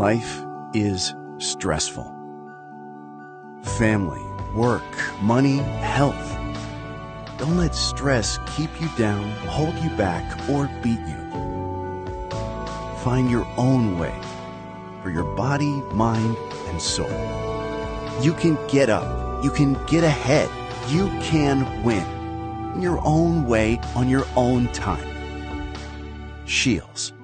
Life is stressful. Family, work, money, health. Don't let stress keep you down, hold you back, or beat you. Find your own way for your body, mind, and soul. You can get up. You can get ahead. You can win in your own way on your own time. Shields.